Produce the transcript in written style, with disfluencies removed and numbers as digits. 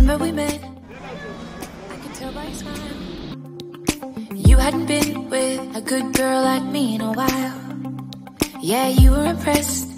remember we met. I could tell by your smile. You hadn't been with a good girl like me in a while. Yeah, you were impressed